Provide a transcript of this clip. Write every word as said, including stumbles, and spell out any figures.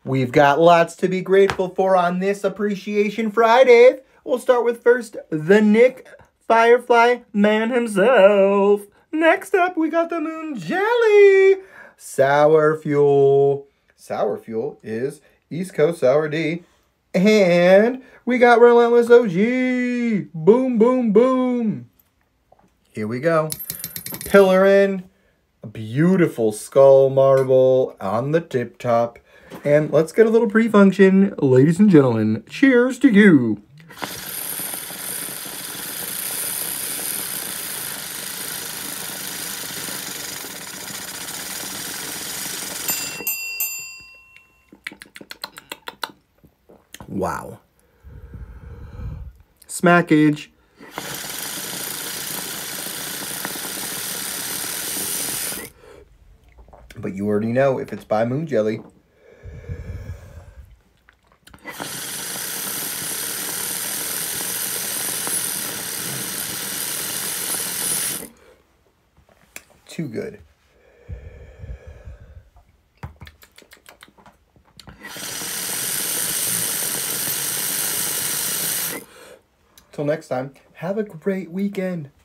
We've got lots to be grateful for on this Appreciation Friday. We'll start with first, the Nick Firefly man himself. Next up, we got the Moon Jelly. Sour Fuel. Sour Fuel is East Coast Sour D. And we got Relentless O G. Boom, boom, boom. Here we go. Pillarin. A beautiful skull marble on the tip top. And let's get a little pre-function. Ladies and gentlemen, cheers to you. Wow. Smackage. But you already know if it's by Moon Jelly. Too good. Till next time, have a great weekend.